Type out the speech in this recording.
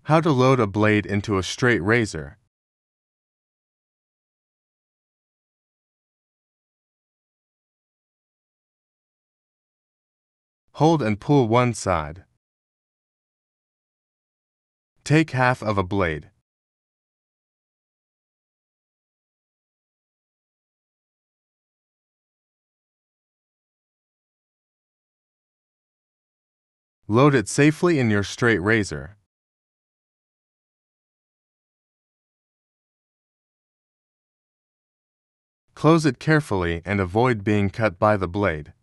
How to load a blade into a straight razor. Hold and pull one side. Take half of a blade. Load it safely in your straight razor. Close it carefully and avoid being cut by the blade.